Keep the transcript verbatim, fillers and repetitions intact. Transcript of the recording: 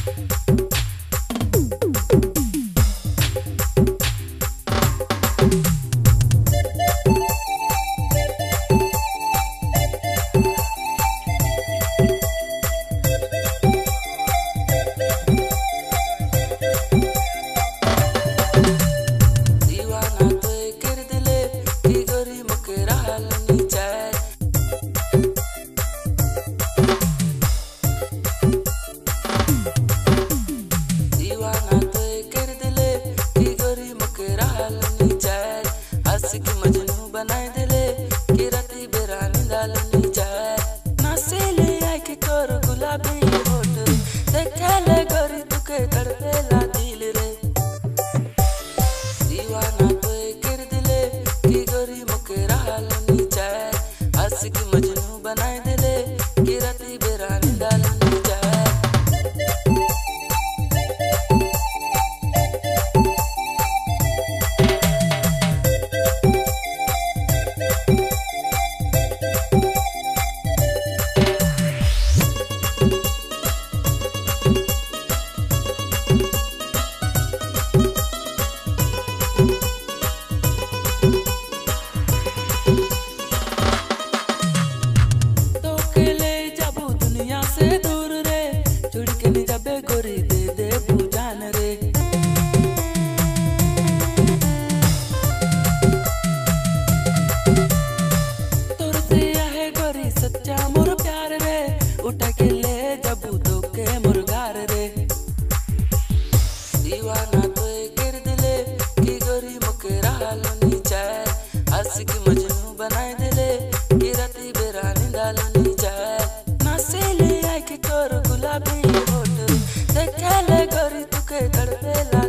मजनू बनाए दिले कि राती बेरानी डालनी जाए नासे ले आए के तोर गुलाबी होठ देखे ले गोरी तुके तड़पे ला दिल रे दीवाना तो कर दिले कि गोरी मुके रहलनी जाए आशिक मजनू बनाए दिले कि राती बेरानी डालनी जाए से दूर रे जुड़ के नहीं जबे गोरी दे दे पूजान रे तोर से आहे गोरी सच्चा मोर प्यार रे उठा के ले जबू तो के मुर्गार रे दीवाना तो कर दिले कि गोरी मुके रहलनी जाए आशिक मजनू बनाए दिले कि राती बेरानी डालनी जाए नासे ले आए के तोर गुलाबी होठ देखे ले गोरी तुके तड़पे ला